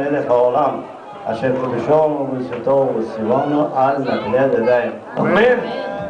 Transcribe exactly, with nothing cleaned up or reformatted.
ملك عالم اشرف بشام و بلسطا و سیوان و المدینه دادیم. آمین.